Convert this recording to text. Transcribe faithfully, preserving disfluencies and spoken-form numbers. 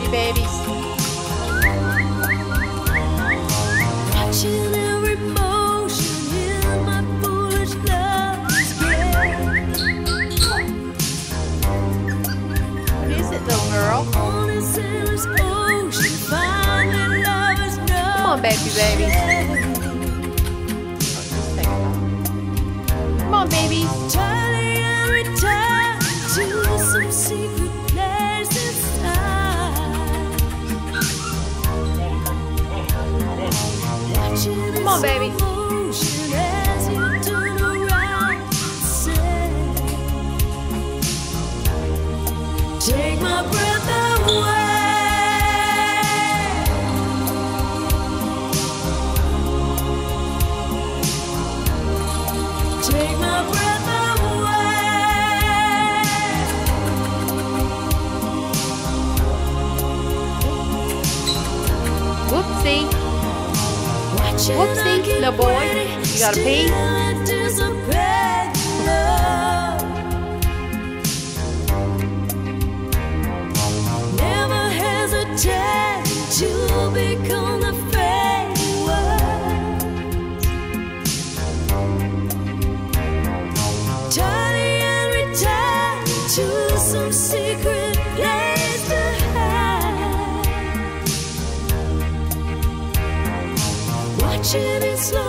happy babies. Watching every motion in my foolish love's game. What is it, little girl? On a sailor's ocean, finding lovers know. Come on, baby, baby. Come on, baby. Turning and return to some secret place inside. Watching Come on, baby. motion as you turn around and say, take my breath away. Take my breath away. Whoopsie. Watching Whoopsie, I keep little boy. waiting, You gotta pee? still anticipate love. Never hesitate to become the fading one. Turning and return to some secret place to hide. Watching it slow